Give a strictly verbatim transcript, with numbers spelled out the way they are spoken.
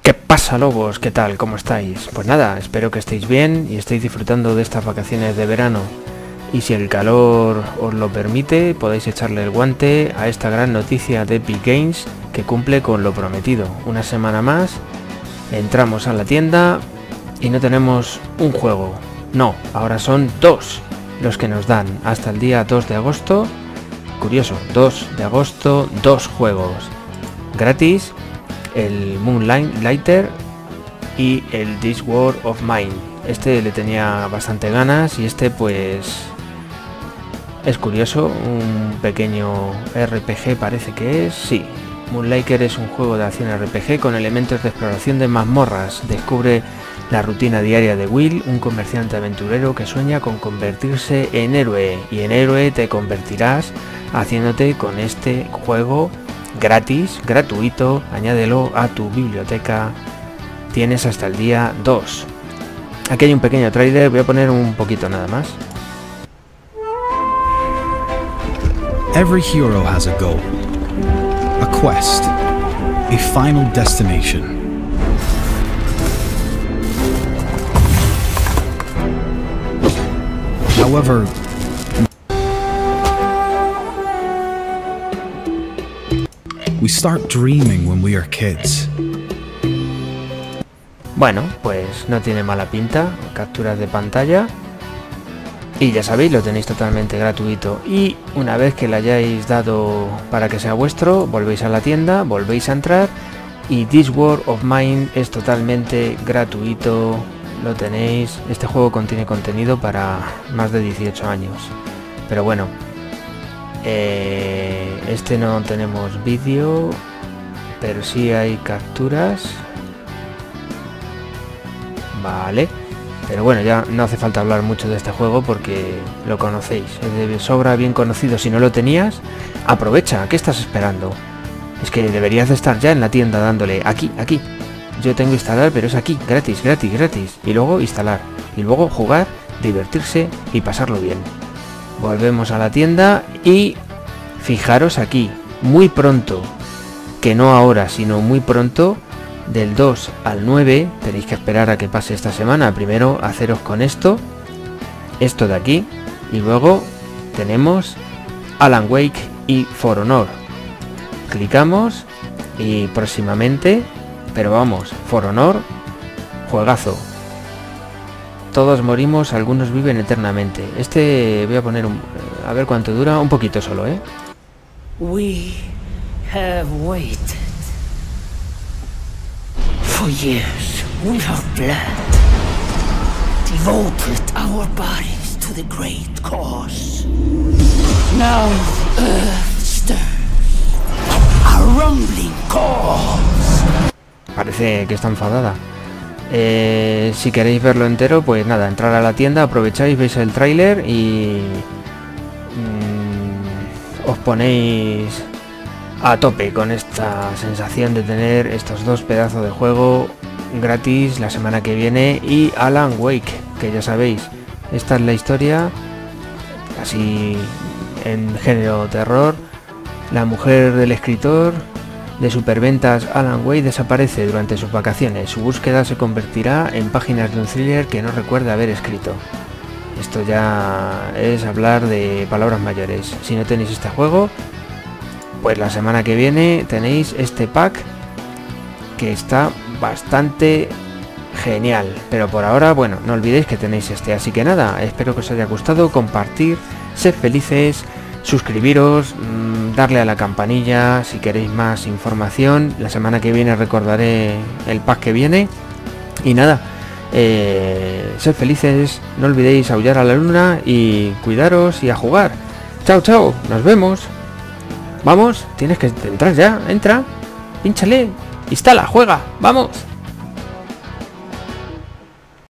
¿Qué pasa, lobos? ¿Qué tal? ¿Cómo estáis? Pues nada, espero que estéis bien y estéis disfrutando de estas vacaciones de verano. Y si el calor os lo permite, podéis echarle el guante a esta gran noticia de Epic Games que cumple con lo prometido. Una semana más, entramos a la tienda y no tenemos un juego. No, ahora son dos los que nos dan hasta el día dos de agosto. Curioso, dos de agosto, dos juegos gratis. El Moonlighter y el This War of Mine. Este le tenía bastante ganas y este pues es curioso, un pequeño R P G parece que es, sí. Moonlighter es un juego de acción R P G con elementos de exploración de mazmorras. Descubre la rutina diaria de Will, un comerciante aventurero que sueña con convertirse en héroe, y en héroe te convertirás haciéndote con este juego gratis, gratuito. Añádelo a tu biblioteca, tienes hasta el día dos. Aquí hay un pequeño trailer, voy a poner un poquito nada más. Every hero has a goal, a quest, a final destination. However, we start dreaming when we are kids. Bueno, pues no tiene mala pinta, capturas de pantalla. Y ya sabéis, lo tenéis totalmente gratuito. Y una vez que le hayáis dado para que sea vuestro, volvéis a la tienda, volvéis a entrar. Y This War of Mine es totalmente gratuito, lo tenéis. Este juego contiene contenido para más de dieciocho años. Pero bueno, eh, este no tenemos vídeo, pero sí hay capturas. Vale. Pero bueno, ya no hace falta hablar mucho de este juego porque lo conocéis. Es de sobra bien conocido. Si no lo tenías, aprovecha. ¿Qué estás esperando? Es que deberías de estar ya en la tienda dándole aquí, aquí. Yo tengo instalar, pero es aquí, gratis, gratis, gratis. Y luego instalar. Y luego jugar, divertirse y pasarlo bien. Volvemos a la tienda y fijaros aquí, muy pronto, que no ahora, sino muy pronto, del dos al nueve, tenéis que esperar a que pase esta semana. Primero haceros con esto, esto de aquí, y luego tenemos Alan Wake y For Honor. Clicamos y próximamente, pero vamos, For Honor, juegazo. Todos morimos, algunos viven eternamente. Este voy a poner un, a ver cuánto dura, un poquito solo, ¿eh? We have waited. For years, we have bled, devoted our bodies to the great cause. Now the earth stirs, a rumbling cause. Parece que está enfadada. Eh, si queréis verlo entero, pues nada, entrar a la tienda, aprovecháis, veis el tráiler y mmm, os ponéis a tope con esta sensación de tener estos dos pedazos de juego gratis la semana que viene. Y Alan Wake, que ya sabéis, esta es la historia así en género terror. La mujer del escritor de superventas Alan Wake desaparece durante sus vacaciones. Su búsqueda se convertirá en páginas de un thriller que no recuerda haber escrito. Esto ya es hablar de palabras mayores. Si no tenéis este juego, pues la semana que viene tenéis este pack que está bastante genial. Pero por ahora, bueno, no olvidéis que tenéis este. Así que nada, espero que os haya gustado, compartir, sed felices, suscribiros, mmm, darle a la campanilla si queréis más información. La semana que viene recordaré el pack que viene. Y nada, eh, sed felices, no olvidéis aullar a la luna y cuidaros y a jugar. Chao, chao, nos vemos. Vamos, tienes que entrar ya, entra, pínchale, instala, juega, vamos.